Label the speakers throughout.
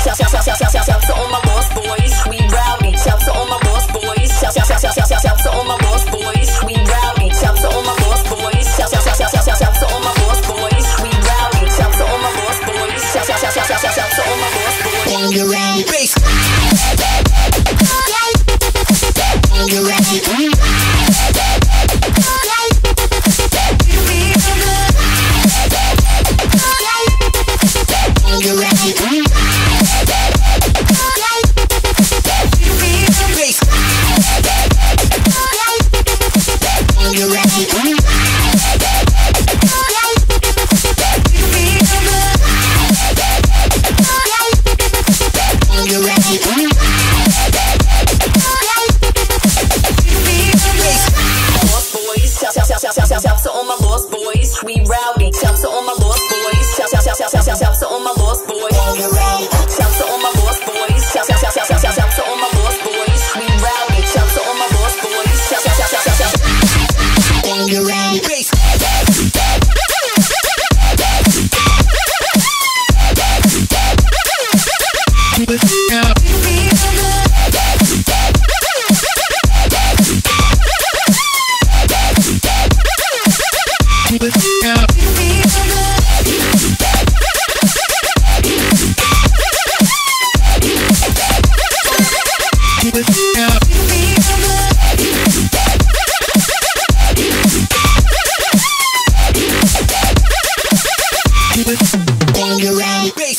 Speaker 1: Shout to all my lost boys, we rowdy. Shout to all my lost boys. Shout to all my lost boys, we rowdy. Shout to all my lost boys. Shout to all my lost boys, we rowdy. Shout to all my lost boys. Shout to all my lost boys.
Speaker 2: When you're ready, bass. When you're ready, when you're ready,
Speaker 1: shout to all my lost boys, we rowdy. Shout to all my lost boys. Shout to all my lost boys. Shout to all my lost boys. Shout to all my lost boys, we rowdy. Shout to all my lost boys.
Speaker 2: when you're ready, bass. When you're ready, bass.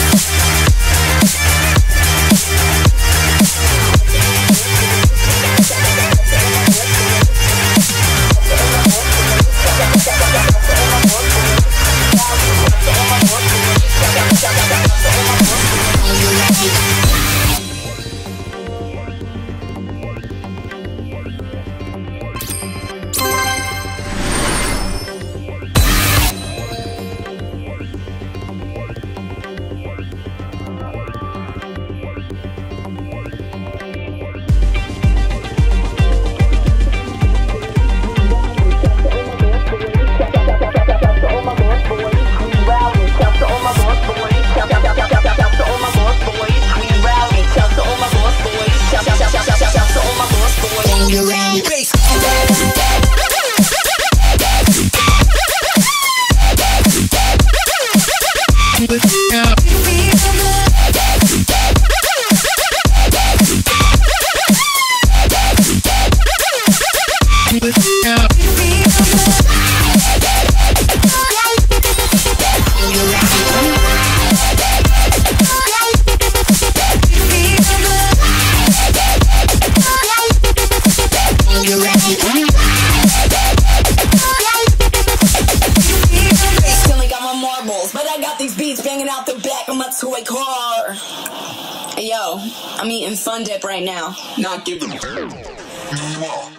Speaker 1: Out the back of my toy car. Hey yo, I'm eating Fun Dip right now.
Speaker 3: Not giving.